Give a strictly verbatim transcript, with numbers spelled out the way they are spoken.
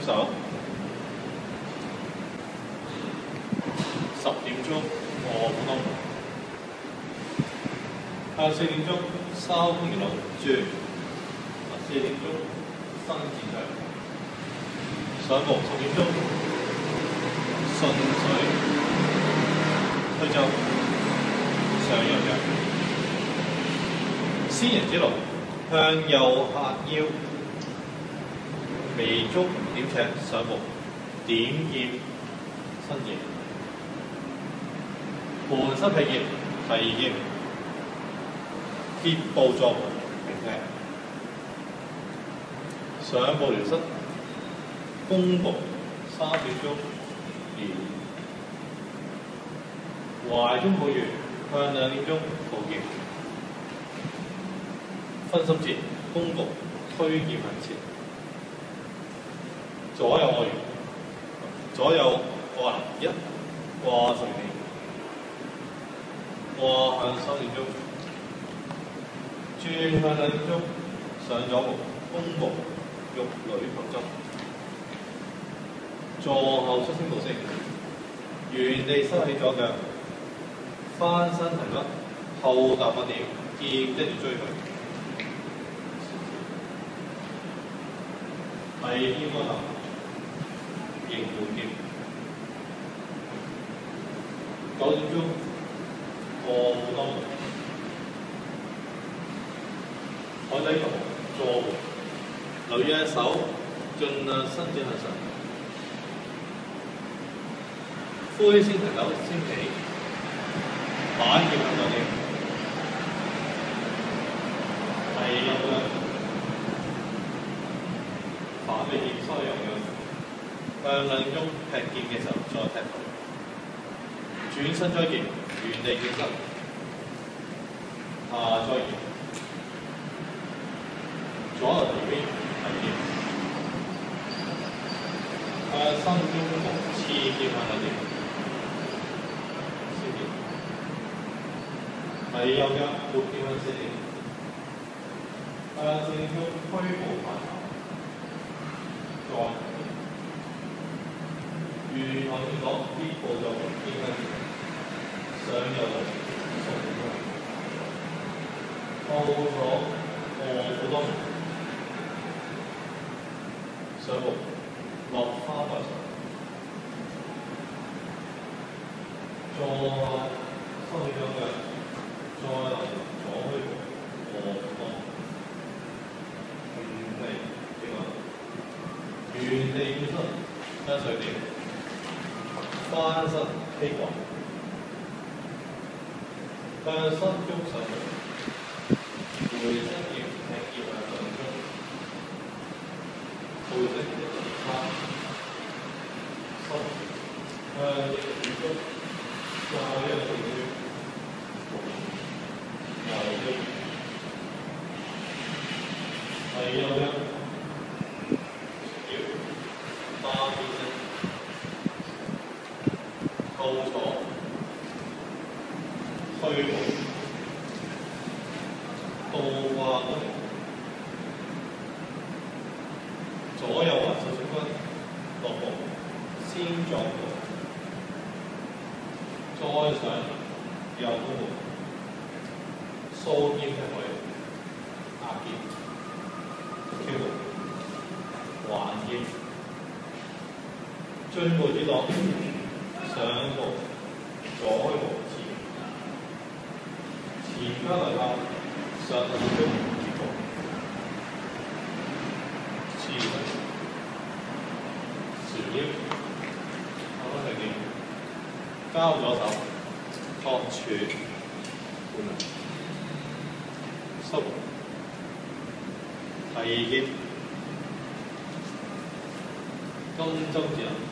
手。十點鐘卧虎東。下四點鐘筲箕魚龍轉。四點鐘新戰場。上步十點鐘順水推舟。上陽藥。仙人之路向右下腰。微足點赤上步，點劍新劍，盤膝劈劍第二劍，結步作平踢，上步撩膝，弓步三點鐘連，懷中抱月向兩點鐘抱劍，分心節弓步推劍向前。左右外圓，左右掛一，掛十二，掛向三點鐘，轉向兩點鐘，上左步，弓步，玉女求針，坐後出星步式，原地收起左腳，翻身提筆，後踏八點，劍跟住追佢，第二個頭。迎門劍，九點鐘卧虎當，海底球坐步，留意隻手，盡量伸展向上。灰先提手先起，板劍行兩點，第六腳反臂劍收右腳。向兩點鐘劈劍嘅時候，再踢頭，轉身追劍，原地轉身，下追劍，左右條邊提劍，向三點鐘弓步，刺劍向兩點，先劍，第右腳撥劍向四點，向四點鐘推步反頭，再。沿行線攞啲步驟見向上右順風，後左卧虎東，上步落花白牆，再收起兩腳，再嚟左虛步卧虎東，原地點啊？原地轉身向上點。翻身披掛，向身中上步，回身劍劈劍向上中，背式三，收向逆轉中，再一轉轉，右中，第右腳，腰，花邊式。後左推步，倒掛弓，左右環手水軍落步，先撞步，再上右弓步，掃劍踢佢，壓劍，跳步，還劍，進步指落。上步，左開步前，前加嚟啦，上兩點鐘結步，前，前腰，後翻上劍，交左手，托柱，半輪，收步，第二劍，金針指南。